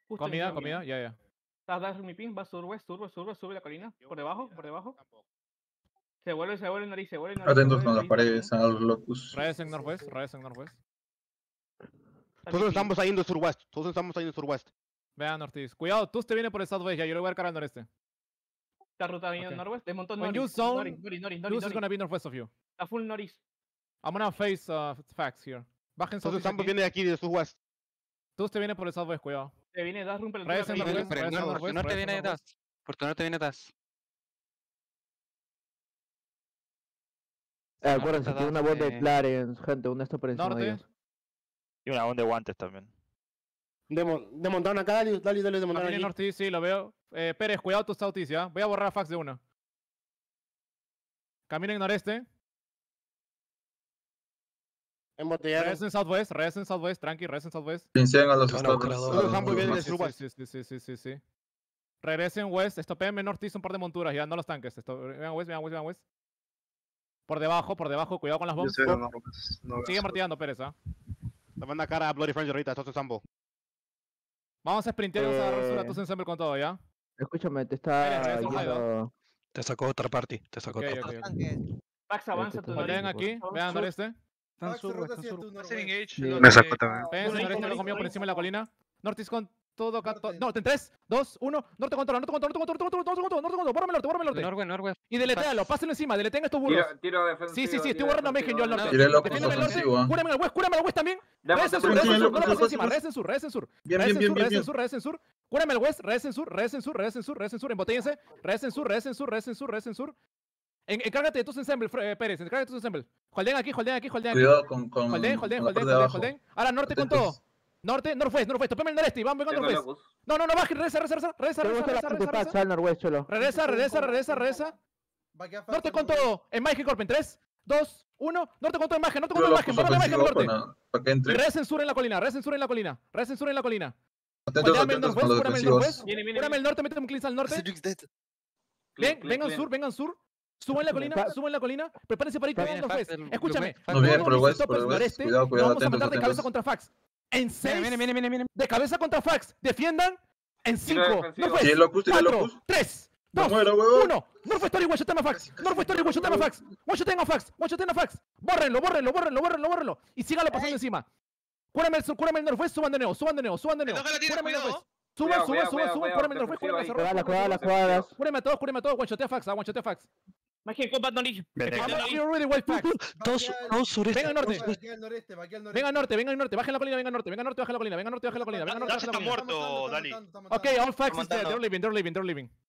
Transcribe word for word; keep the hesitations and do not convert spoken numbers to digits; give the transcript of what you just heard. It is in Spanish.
Justo Comida, encima comida, mío. ya, ya. Das, das mi ping, va sur-west, sur-west, sur-west, sube la colina. Por debajo, por debajo. Se vuelve, se vuelve nariz, se vuelve nariz. Atentos se con vuelve las nariz paredes también. a los locus. Redes en northwest, redes en northwest. Está mi Todos ping. estamos yendo surwest. Todos estamos yendo surwest. Vean northeast. Cuidado, tú te viene por el southwest ya, yo le voy a cargar al noreste. Esta ruta viene Okay. norwest, desmontó When Noris. you zone, Noris, Noris, Noris, Noris, Luz is Noris. gonna be northwest of you. Está full Noris. I'm gonna face uh, facts here. Bajen Todos southeast estamos aquí. viendo de aquí de surwest. Tú te viene por el southwest, cuidado. Se viene Das, rompe la Redes en altura, northwest, revienta. redes en Por northwest, tu norte redes en viene northwest. Das. Por tu norte viene Das. Eh, acuérdense, Nota tiene una dos, voz de eh, Clarence, gente, una está por encima de Norte. ellos. Y una onda de guantes también. Demo- Desmontaron acá, dale, dale, dale, desmontaron Familia aquí. northeast, sí, lo veo. Eh, Pérez, cuidado tu southeast, ya. Voy a borrar a fax de una. Camino en noreste. Embotellaron. Redes en southwest, redes en southwest, tranqui, redes en southwest. Pinceen a los Te van a buscar a estados. dos. Todos estamos viendo de Sí, surwest. sí, sí, sí, sí, sí, sí. Regresen west, estopéenme northeast un par de monturas, ya, no los tanques. Esto, vean west, vean west, vean west. Por debajo, por debajo, cuidado con las bombas. Sigue martillando Pérez, ¿ah? Le van a cara a Bloody Frenzy ahorita, estos ambos. Vamos a sprintear y vamos a agarrar Eh, su datos ensemble con todo, ¿ya? Escúchame, te Pérez, está regresa, yendo... Te sacó otra party. Te sacó Ok, otra ok, party. ok. Fax avanza Este tu está Noris. Volteen aquí, vean noreste. Están sur, están sur. Me sacó también. Péguense Noris, noreste, lo Noris, comido por Noris. encima de la colina. Northeast con todo acá. to- Norte. No, en tres, dos, uno. Norte con todo, norte con todo, norte con todo, norte con todo, norte con todo, norte con todo. Bórrame el norte, bórrame el norte. Norwest, Norwest. Y deletéalo, pásenlo encima, deleteen estos burros. Tiro, tiro defensivo. Sí, sí, sí, estoy tiro borrando a Mejen yo al defensivo. norte. Tiré locus Defiéndeme el norte, ofensivo, ¿ah? cúrame al west, cúrame al west también. Dame, Redes en sur, dame, redes en dame, sur, no lo dame, pases encima, dame. redes en sur, redes en sur. Bien, Redes bien, en bien, sur, bien, redes en bien. sur, redes en sur. Cúrame el west, redes en sur, redes en sur, redes en sur, redes en sur, embotéllense. Redes en sur, redes en sur, redes en sur, redes en sur. En- Encárgate de tus ensemble, Fre- eh, Pérez, encárgate de tus ensemble. Holden aquí, holden aquí, holden aquí. Cuidado con, con, Holden, holden, con la holden, parte de holden, abajo. holden. Ahora norte con todo. Atentos. Norte, northwest, northwest. Topeme el noreste y vamos, venga Tengo northwest. locus. No, no, no, baje, regresa, regresa, regresa, regresa, Te regresa, gusta la regresa, parte regresa, Pax al Norwest, cholo. regresa, regresa, regresa, regresa. Norte con todo, en Mike Corp, en tres, dos, uno. Norte con todo en Mike, norte con todo Cuidado en Mike, locus bórrame Mike, ofensivo norte. para, para que Y entre. redes en sur en la colina, redes en sur en la colina, redes en sur en la colina. Atentos, Holdeame el atentos northwest, con los cúrame el defensivos. northwest. Viene, viene. Cúrame el norte, méteme un cleanse al norte. Click, Ven, click, vengan click. sur, vengan sur. Suban la colina, suban la colina. Prepárense para ir Viene pegando Fax West. del Escúchame. Blue Fax. Nos viene no por el nos west, por topes el west. noreste, Cuidado, nos cuidado, vamos a atentos, mandar de cabeza atentos. contra Fax. En Viene, seis, viene, viene, viene, viene. de cabeza contra Fax. Defiendan. En Tiro cinco, defensivo. Northwest, Tire locus, tire cuatro, locus. tres, No dos, muera, huevón. uno. Northwest Story, one shot a Fax. Northwest Story, one shot a Fax. One shot a Fax. One shot a Fax. Bórrenlo, bórrenlo, bórrenlo, bórrenlo, bórrenlo. Y síganlo pasando encima. Cúrame el sur, cúrame el Northwest, suban de nuevo, suban de nuevo, suban de nuevo. Cúrame el Northwest. Suban, Cuidado, suban, cuidado, suban, suban, cuidado, cúrame el Northwest, cúrame el defensivo Northwest. Cuadras, cuadras, cuadras. Cúrame a todos, cúrame a todos, one shot a Fax, one shot a Fax. Mike Combat Noris. Vete. I'm you're really well Fax. Todos, todos sureste. Venga, norte. Aquí al noreste, aquí al noreste. Venga norte, venga norte, bajen la colina, venga norte, venga norte, bajen la colina, venga norte, bajen la colina, venga norte, bajen la colina. Está muerto, Dali. Okay, all facts is Está dead, they're leaving, they're leaving, they're leaving.